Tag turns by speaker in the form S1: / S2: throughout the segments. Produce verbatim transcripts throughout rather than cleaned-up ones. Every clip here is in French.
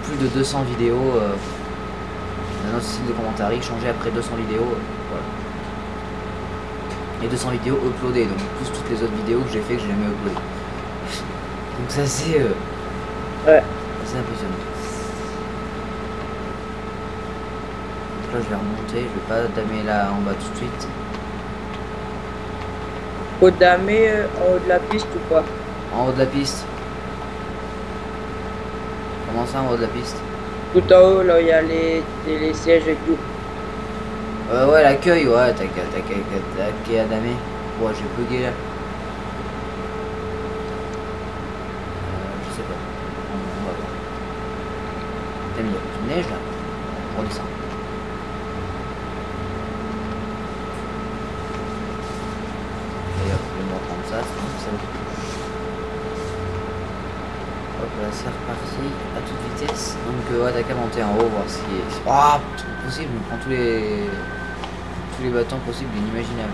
S1: plus de deux cents vidéos. Euh, dans notre site de commentaires, changer après deux cents vidéos. Euh, voilà. Et deux cents vidéos uploadées, donc plus toutes les autres vidéos que j'ai fait que j'ai jamais uploadées. Donc ça c'est euh,
S2: ouais.
S1: C'est impressionnant. Donc là je vais remonter, je vais pas damer là en bas tout de suite.
S2: Faut damer euh, en haut de la piste ou quoi?
S1: En haut de la piste. Comment ça en haut de la piste?
S2: Tout en haut, là où il y a les, les, les sièges et tout.
S1: Euh, ouais, l'accueil, ouais, t'as qu'à t'as qu'à damer. Ouais, j'ai bugué là. Euh, je sais pas. On, on va voir. T'as mis du neige là. On redescend. D'ailleurs, je vais me reprendre ça, c'est bon. Hop là, c'est reparti à toute vitesse. Donc, euh, ouais, t'as qu'à monter en haut, voir ce qui est. Ah, oh, possible, je me prends tous les. tous les bâtons possibles et inimaginables.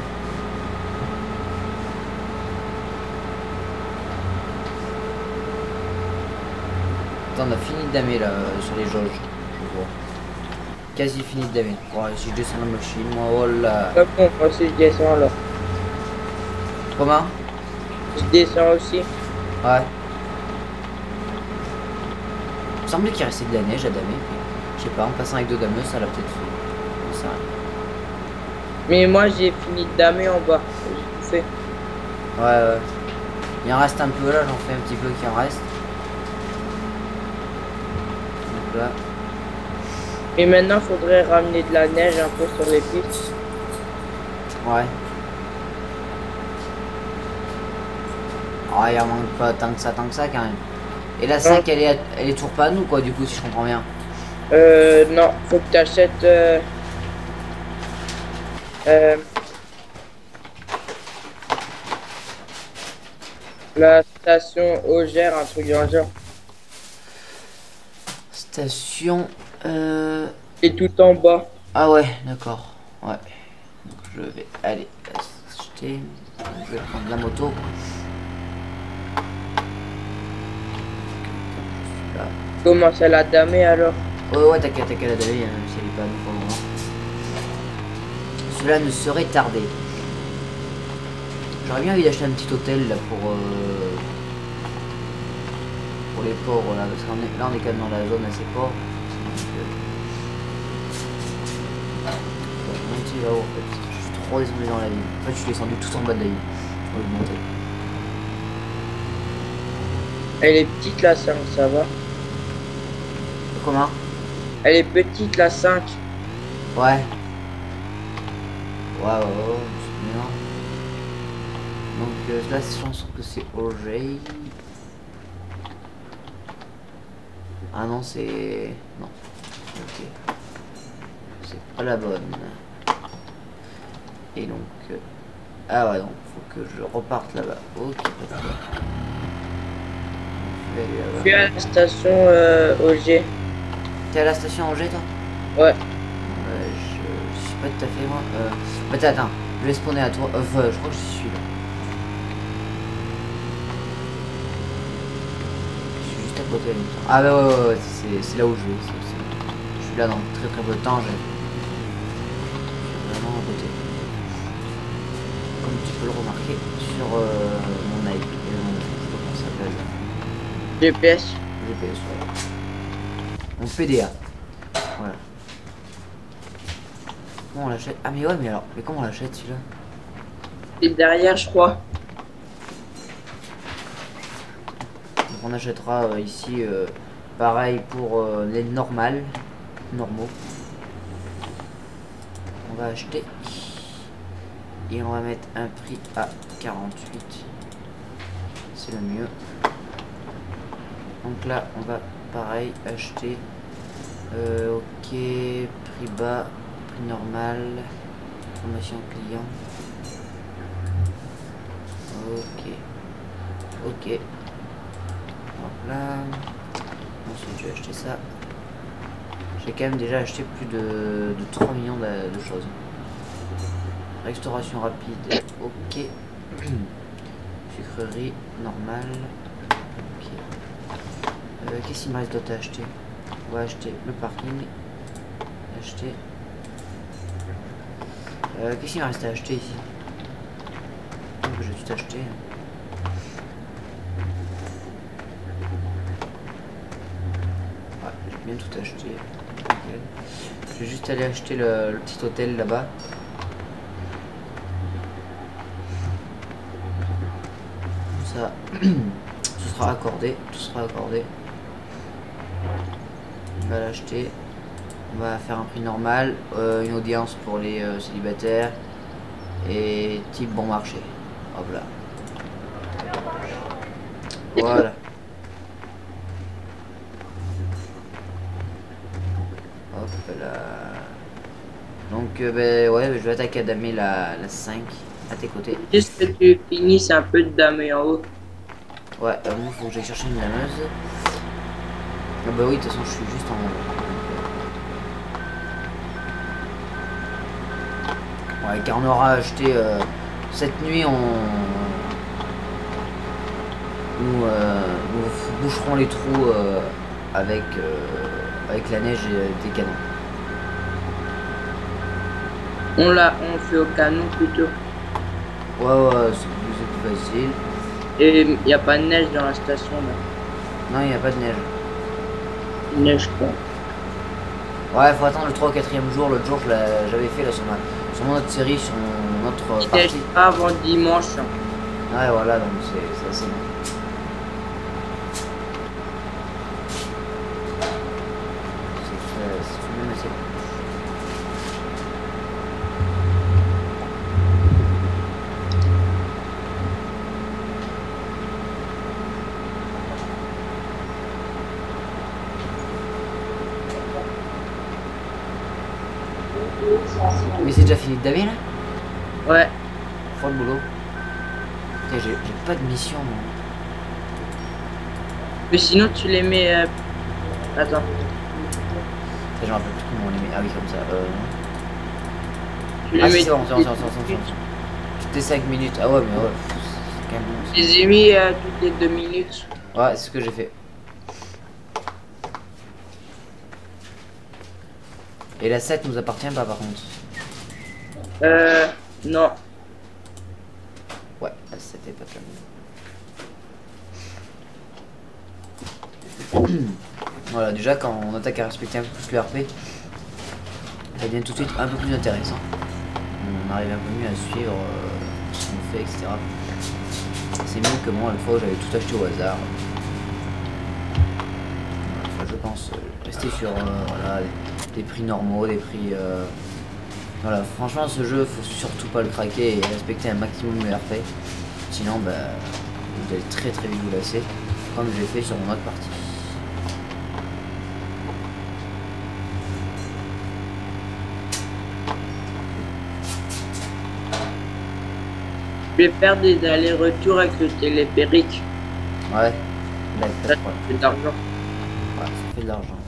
S1: Attends, on a fini de damer là sur les jauges. Je vois. Quasi fini de damer. Ouais, si je descends la machine, moi, oh là.
S2: Ouais, bon, moi aussi je descends là.
S1: Comment?
S2: Je descends aussi.
S1: Ouais. Il me semblait qu'il restait de la neige à damer. Je sais pas, en passant avec deux dameuses, ça l'a peut-être fait. Ça.
S2: Mais moi j'ai fini de damer en bas. J'ai tout fait.
S1: Ouais, ouais. Il en reste un peu là, j'en fais un petit peu qui en reste. Donc là.
S2: Et maintenant faudrait ramener de la neige un peu sur les pistes.
S1: Ouais. Ah, il en manque pas tant que ça, tant que ça quand même. Et la cinq, elle est, elle est toujours pas à nous quoi, du coup, si je comprends bien.
S2: Euh, non, faut que tu achètes. Euh, euh, la station Augère, un truc dans le genre.
S1: Station. Euh...
S2: Et tout en bas.
S1: Ah ouais, d'accord. Ouais. Donc je vais aller acheter. Je vais prendre la moto. Là.
S2: Commence à la damer alors.
S1: Ouais, ouais, t'inquiète, t'inquiète, la damer, même si elle est pas à nous pour le moment. Cela ne serait tardé. J'aurais bien envie d'acheter un petit hôtel là pour. Euh... pour les pauvres là, parce qu'on est là, on est quand même dans la zone assez pauvre. Là-haut, en fait. Je suis trop descendu dans la ville. En fait, je suis descendu tout en bas de la ville. Je vais monter.
S2: Elle est petite la cinq, ça va.
S1: Comment?
S2: Elle est petite la cinq.
S1: Ouais. Waouh, wow, c'est bien. Donc euh, là, je pense que c'est Augey. Ah non, c'est. Non. Ok. C'est pas la bonne. Et donc, euh... ah ouais, donc faut que je reparte là-bas. Ok, pas de je vais aller là-bas.
S2: Je suis à la station euh, Augey.
S1: T'es à la station Augey, toi?
S2: Ouais.
S1: Euh, je... je sais pas tout à fait moi. Euh... Attends, attends, je vais spawner à toi. Enfin, je crois que je suis là. Je suis juste à côté. Ah bah ouais, ouais, ouais, c'est là où je vais. Je suis là dans très très peu de temps. J'ai vraiment à côté. Comme tu peux le remarquer sur euh, mon I P, euh, je sais pas comment ça s'appelle.
S2: G P S.
S1: G P S, voilà. Mon P D A. Voilà. Comment on l'achète? Ah mais ouais, mais alors, mais comment on l'achète celui-là?
S2: Et derrière, je crois.
S1: Donc on achètera euh, ici, euh, pareil pour euh, les normales, normaux. On va acheter. Et on va mettre un prix à quarante-huit. C'est le mieux. Donc là, on va pareil acheter. Euh, ok, prix bas, prix normal, information client. Ok. Ok. Donc là. Ensuite, je vais acheter ça. J'ai quand même déjà acheté plus de, de trois millions de, de choses. Restauration rapide, ok. Sucrerie, normale. Ok. Euh, Qu'est-ce qu'il me reste d'autre à acheter? On va acheter le parking. Acheter. Euh, Qu'est-ce qu'il me reste à acheter ici? Donc, je vais tout acheter. Ouais, j'ai bien tout acheté. Okay. Je vais juste aller acheter le, le petit hôtel là-bas. Ça, ce sera accordé. Tout sera accordé. On va l'acheter. On va faire un prix normal, euh, une audience pour les euh, célibataires et type bon marché. Hop là. Voilà. Hop là. Donc euh, ben ouais, je vais attaquer à damer la, la cinq à tes côtés.
S2: Juste que tu finisses un peu de damer en haut.
S1: Ouais, euh, moi faut que j'aille chercher une dameuse. Ah bah oui, de toute façon je suis juste en haut. Ouais, car on aura acheté euh, cette nuit, on nous, euh, nous boucherons les trous euh, avec euh, avec la neige et des canons.
S2: On l'a, on fait au canon plutôt.
S1: Ouais, ouais, c'est plus, plus facile.
S2: Et il n'y a pas de neige dans la station là.
S1: Non, il n'y a pas de neige.
S2: Neige quoi.
S1: Ouais, faut attendre le trois ou quatrième jour. L'autre jour, j'avais fait là sur ma sur mon autre série, sur mon autre
S2: Il
S1: partie.
S2: neige pas avant dimanche.
S1: Ouais, voilà, donc c'est assez bon. C'est tout de même assez bon. Mais c'est déjà fini de damer là?
S2: Ouais.
S1: Faut le boulot. Putain, j'ai pas de mission moi.
S2: Mais sinon tu les mets. Euh... Attends.
S1: Je me rappelle plus comment on les met. Ah oui, comme ça. Euh...
S2: Tu les
S1: Ah
S2: mets
S1: si, c'est bon, c'est bon, c'est bon, c'est bon, c'est bon. Toutes les cinq minutes. Ah ouais, mais ouais. C'est quand même bon.
S2: Je les ai mis euh, toutes les deux minutes.
S1: Ouais, c'est ce que j'ai fait. Et la sept nous appartient pas par contre.
S2: Euh. Non.
S1: Ouais, la sept est pas terminée. Voilà, déjà quand on attaque à respecter un peu plus le R P, ça devient tout de suite un peu plus intéressant. On arrive un peu mieux à suivre euh, ce qu'on fait, et cetera. C'est mieux que moi, une fois où j'avais tout acheté au hasard. Enfin, je pense euh, rester sur euh, voilà, des, des prix normaux, des prix... Euh... Voilà, franchement ce jeu, faut surtout pas le craquer et respecter un maximum le R P. Sinon, bah, vous allez très très vite vous lasser, comme j'ai fait sur mon autre partie.
S2: Je vais faire des allers-retours avec le téléphérique.
S1: Ouais, d'accord.
S2: Ça fait de l'argent.
S1: Ouais, ça fait de l'argent.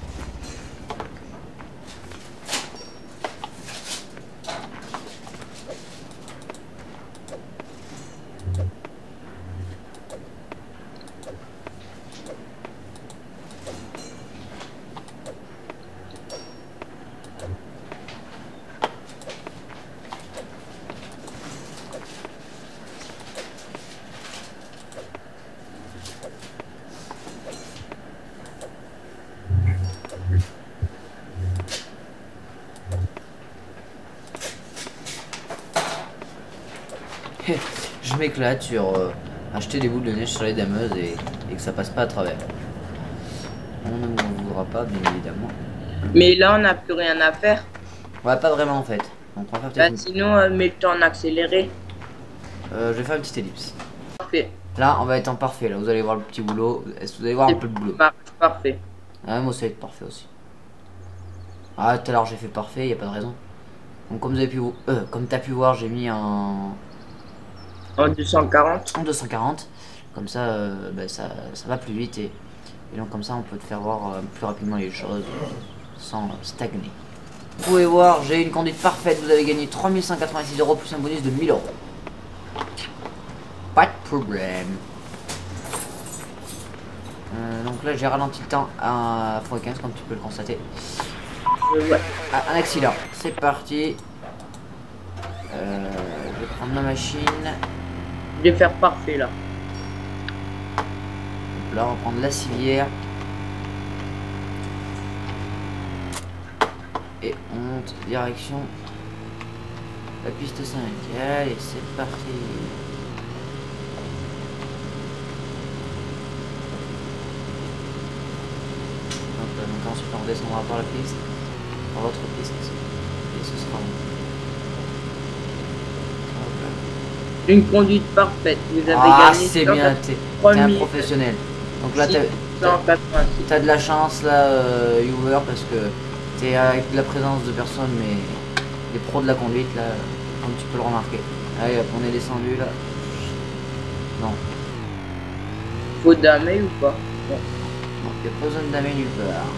S1: Je m'éclate sur euh, acheter des boules de neige sur les dameuses et, et que ça passe pas à travers. On ne m'en voudra pas, bien évidemment.
S2: Mais là, on n'a plus rien à faire.
S1: Ouais, pas vraiment en fait. Donc on va faire
S2: Bah,
S1: peut-être une...
S2: sinon, euh, mets le temps en accéléré.
S1: euh, je vais faire une petite ellipse.
S2: Parfait.
S1: Là, on va être en parfait. Là, vous allez voir le petit boulot. Est-ce que vous allez voir un peu de boulot?
S2: Marche, parfait.
S1: Ah, moi, ça va être parfait aussi. Ah, tout à l'heure, j'ai fait parfait, il n'y a pas de raison. Donc, comme vous avez pu, euh, comme t'as pu voir, j'ai mis en...
S2: En deux cent quarante.
S1: en deux cent quarante. Comme ça, euh, bah, ça, ça va plus vite. Et, et donc, comme ça, on peut te faire voir euh, plus rapidement les choses sans euh, stagner. Vous pouvez voir, j'ai une conduite parfaite. Vous avez gagné trois mille cent quatre-vingt-six euros plus un bonus de mille euros. Pas de problème. Euh, donc là j'ai ralenti le temps à fois quinze comme tu peux le constater.
S2: Euh, ouais.
S1: Ah, un accélère, c'est parti. Euh, je vais prendre ma machine.
S2: Je vais faire parfait là.
S1: Donc là on va prendre la civière. Et on monte direction la piste cinq. Allez, c'est parti. Donc, euh, donc ensuite on redescendra par la piste, par l'autre piste. Et ce sera bon.
S2: Une conduite parfaite. Vous avez
S1: Ah,
S2: gagné
S1: c'est bien, t'es un professionnel. Donc là, t'as as de la chance là, euh, Uber, parce que t'es avec la présence de personnes, mais des pros de la conduite là, comme tu peux le remarquer. Allez, hop, on est descendu là. Non.
S2: Faut damer ou pas?
S1: Non. Non, il n'y a pas besoin de damer nulle part.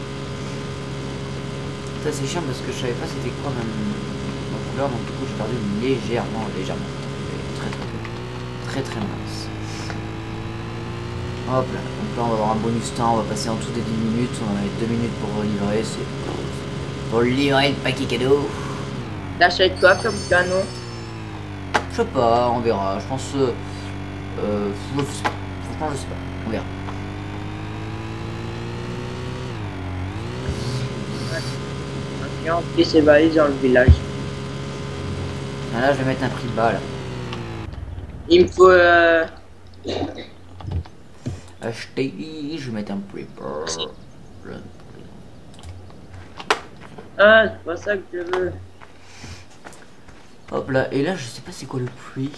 S1: Ça c'est chiant parce que je savais pas c'était quoi même ma couleur, donc du coup j'ai perdu légèrement, légèrement. Très très peu. Très très mince. Hop là, donc là on va avoir un bonus temps, on va passer en dessous des dix minutes, on a deux minutes pour livrer, c'est pour livrer le paquet cadeau.
S2: T'achètes quoi comme canon?
S1: Je sais pas, on verra, je pense... Euh, euh, je sais pas. Franchement je sais pas, on verra.
S2: Et on fait ses valises dans le village.
S1: Ah, là je vais mettre un prix de bas là.
S2: Il me faut... Euh...
S1: Acheter, je vais mettre un prix bas.
S2: Ah, c'est pas ça que je veux.
S1: Hop là, et là je sais pas c'est quoi le prix.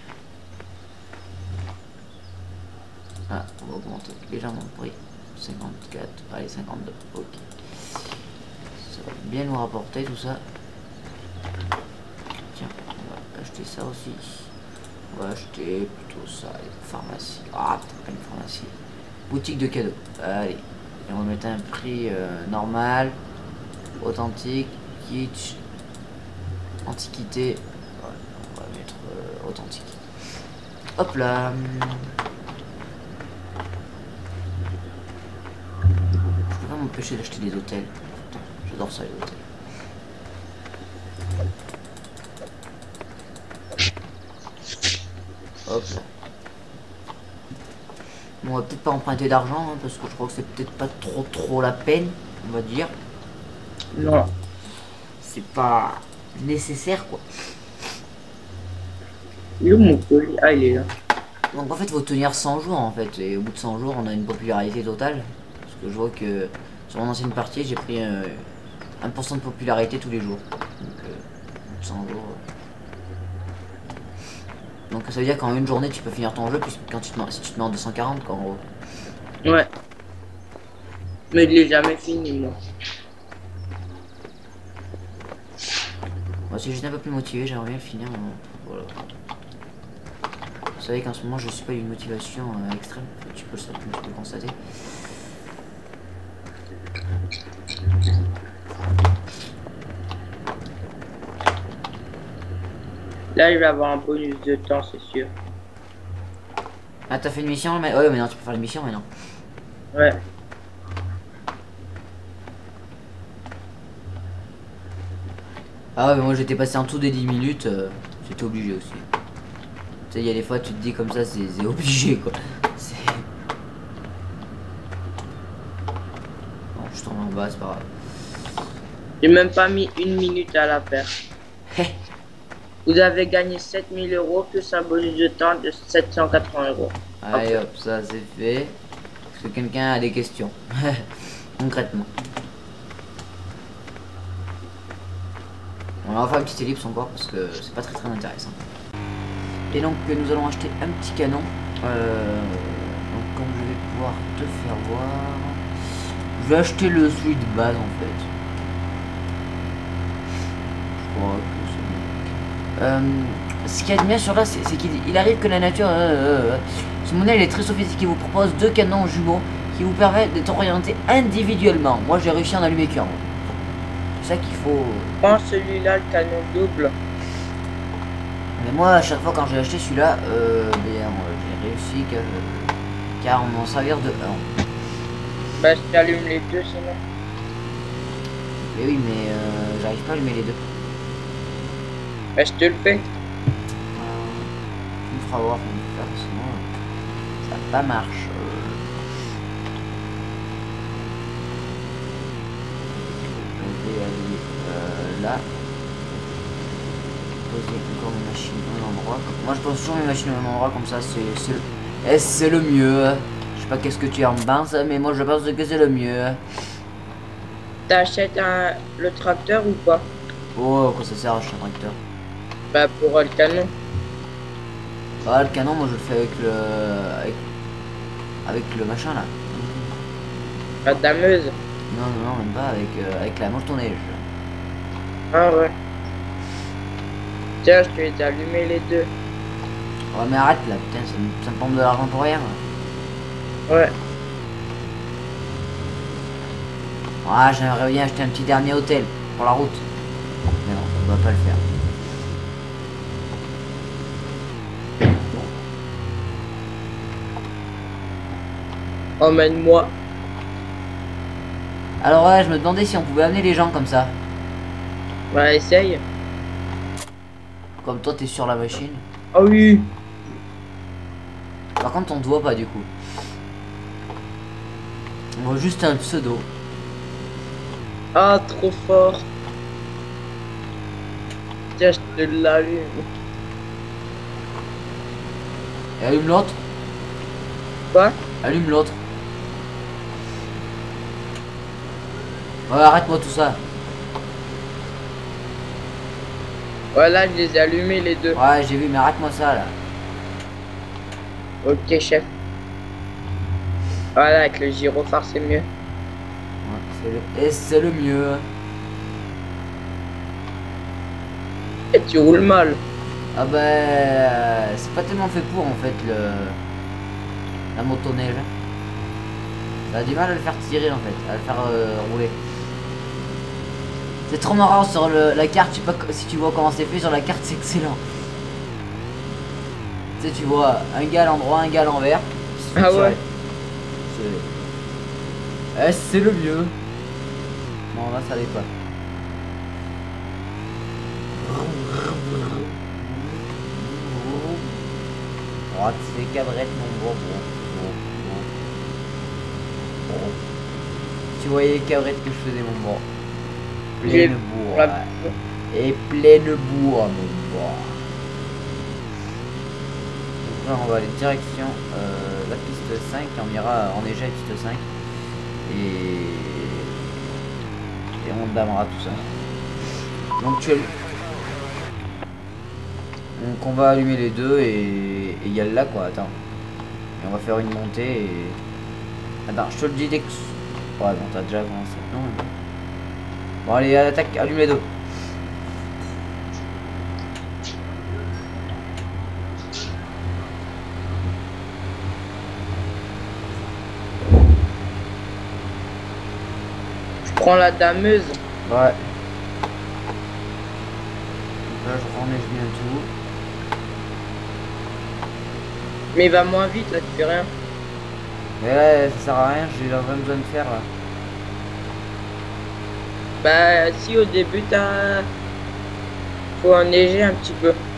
S1: Ah, on va augmenter légèrement le prix. cinquante-quatre, allez cinquante-deux, ok. Ça va bien nous rapporter tout ça. Tiens, on va acheter ça aussi. On va acheter plutôt ça, allez, pharmacie. Ah, peut-être pas une pharmacie. Boutique de cadeaux, allez. Et on va mettre un prix euh, normal, authentique, kitsch, antiquité. Voilà, on va mettre euh, authentique. Hop là. Je peux pas m'empêcher d'acheter des hôtels. J'adore ça les hôtels. Hop là. Bon, on va peut-être pas emprunter d'argent hein, parce que je crois que c'est peut-être pas trop trop la peine, on va dire.
S2: Non.
S1: C'est pas nécessaire quoi.
S2: Il est où mon colis? Ah, il est là.
S1: Donc en fait, il faut tenir cent jours en fait. Et au bout de cent jours, on a une popularité totale. Parce que je vois que sur mon ancienne partie, j'ai pris euh, un pour cent de popularité tous les jours. Donc, euh, au bout de cent jours. Donc ça veut dire qu'en une journée, tu peux finir ton jeu, puisque quand tu te mets, si tu te mets en deux cent quarante, quoi, en gros.
S2: Ouais. Mais je l'ai jamais fini, moi.
S1: Moi, si j'étais un peu plus motivé, j'aimerais bien le finir. Mais voilà. Vous savez qu'en ce moment, je suis pas une motivation euh, extrême. Tu peux, tu peux le constater.
S2: Là, il va avoir un bonus de temps, c'est sûr.
S1: Ah, t'as fait une mission? Mais... Ouais, mais non, tu peux faire une mission maintenant.
S2: Ouais.
S1: Ah ouais, mais moi j'étais passé en dessous des dix minutes, euh, j'étais obligé aussi. Tu sais, il y a des fois, tu te dis comme ça, c'est obligé quoi. Bon, je tombe en bas, c'est pas grave.
S2: J'ai même pas mis une minute à la faire. Vous avez gagné sept mille euros plus un bonus de temps de sept cent quatre-vingts euros.
S1: Allez hop, ça c'est fait. Est-ce que quelqu'un a des questions? Concrètement. On va faire une petite ellipse encore parce que c'est pas très très intéressant. Et donc nous allons acheter un petit canon. Euh, donc comme je vais pouvoir te faire voir, je vais acheter le celui de base en fait. Je crois que c'est bon. Euh, ce qu'il y a de bien sur là, c'est qu'il arrive que la nature, euh, euh, ce modèle est très sophistiqué. Il vous propose deux canons jumeaux qui vous permettent d'être orienté individuellement. Moi j'ai réussi à en allumer qu'un. C'est ça qu'il faut.
S2: Prends celui-là, le canon double.
S1: Mais moi, à chaque fois quand j'ai acheté celui-là, euh, j'ai réussi qu'à qu'à m'en servir de un.
S2: Bah, je t'allume les deux sinon.
S1: Mais oui, mais euh, j'arrive pas à allumer les deux.
S2: Bah, je te le fais.
S1: Euh, on fera voir comment faire, sinon euh, ça va pas marcher. Je vais aller euh, là. Poser encore mes machines au même endroit. Moi je pose toujours mes machines au même endroit, comme ça c'est le... c'est le mieux. Je sais pas qu'est-ce que tu en penses, mais moi je pense que c'est le mieux.
S2: T'achètes un... le tracteur ou pas?
S1: Oh, quoi ça sert acheter un tracteur?
S2: Bah, pour euh, le canon.
S1: Bah le canon, moi je le fais avec le... avec, avec le machin là.
S2: La dameuse.
S1: Non, non, non, même pas, avec, euh, avec la motoneige.
S2: Ah ouais. Tiens, je te les ai allumés les deux.
S1: Oh mais arrête là, putain, ça me, ça me pompe de l'argent pour rien.
S2: Ouais.
S1: Ah, j'aimerais bien acheter un petit dernier hôtel pour la route. Mais non, on va pas le faire.
S2: Emmène-moi.
S1: Alors ouais, je me demandais si on pouvait amener les gens comme ça.
S2: Bah, essaye.
S1: Comme toi, t'es sur la machine.
S2: Ah oui.
S1: Par contre, on te voit pas du coup. On voit juste un pseudo.
S2: Ah, trop fort. Tiens, je te l'allume.
S1: Et allume l'autre.
S2: Quoi?
S1: Allume l'autre. Ouais, arrête-moi tout ça.
S2: Voilà, je les ai allumés les deux.
S1: Ouais, j'ai vu, mais arrête-moi ça là.
S2: Ok, chef. Voilà, avec le gyrophare, c'est mieux.
S1: Ouais, c'est le... Et c'est le mieux.
S2: Et tu roules mal.
S1: Ah bah, euh, c'est pas tellement fait pour en fait le... la motoneige. Ça a du mal à le faire tirer en fait, à le faire euh, rouler. C'est trop marrant sur le, la carte, je sais pas si tu vois comment c'est fait sur la carte, c'est excellent. Tu sais, tu vois un gars à l'endroit, un gars à l'envers.
S2: Ah ouais.
S1: C'est eh, c'est le mieux. Bon là ça l'est pas. Droite, c'est cabrette mon bon bon. Bon. Tu voyais les cabrettes que je faisais mon bon. Pleine bourre. Et pleine bourre mon bon. Donc là on va aller direction euh, la piste cinq, on ira enneigé à la piste cinq. Et... et on damera tout ça. Donc tu as... Donc on va allumer les deux et il y a là quoi, attends. Et on va faire une montée et... Attends, je te le dis dès que... Ouais bon t'as déjà commencé. Non, mais... Bon allez, attaque, allume les deux.
S2: Je prends la dameuse.
S1: Ouais. Donc là je renneige bien tout.
S2: Mais il va moins vite là, tu fais rien.
S1: Mais là ça sert à rien, j'ai vraiment besoin de faire là.
S2: Bah si au début t'as... Faut enneiger un petit peu.